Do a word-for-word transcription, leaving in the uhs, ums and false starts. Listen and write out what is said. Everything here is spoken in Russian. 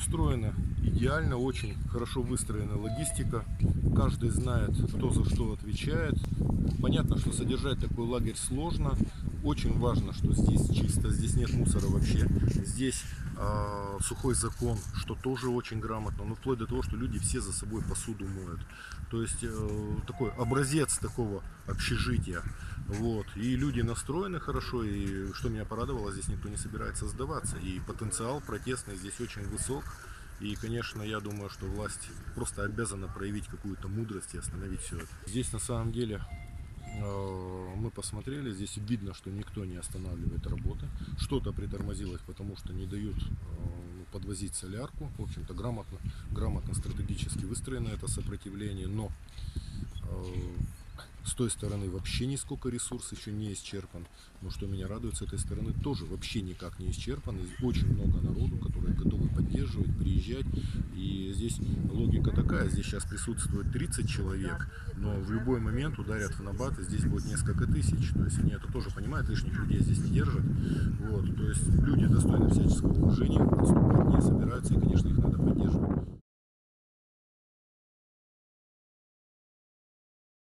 настроено идеально, очень хорошо выстроена логистика. Каждый знает, кто за что отвечает. Понятно, что содержать такой лагерь сложно. Очень важно, что здесь чисто, здесь нет мусора вообще. Здесь э, сухой закон, что тоже очень грамотно. Но вплоть до того, что люди все за собой посуду моют. То есть э, такой образец такого общежития. Вот. И люди настроены хорошо. И что меня порадовало, здесь никто не собирается сдаваться. И потенциал протестный здесь очень высок. И, конечно, я думаю, что власть просто обязана проявить какую-то мудрость и остановить все это. Здесь на самом деле мы посмотрели, здесь видно, что никто не останавливает работы. Что-то притормозилось, потому что не дают подвозить солярку. В общем-то, грамотно, грамотно стратегически выстроено это сопротивление, но с той стороны вообще нисколько ресурс еще не исчерпан. Но что меня радует, с этой стороны тоже вообще никак не исчерпан. И очень много народу, которые готовы поддерживать, приезжать. И здесь логика такая, здесь сейчас присутствует тридцать человек, но в любой момент ударят в набат, и здесь будет несколько тысяч. То есть они это тоже понимают, лишних людей здесь не держат. Вот, то есть люди достойны всяческого уважения, отступать не собираются, и, конечно, их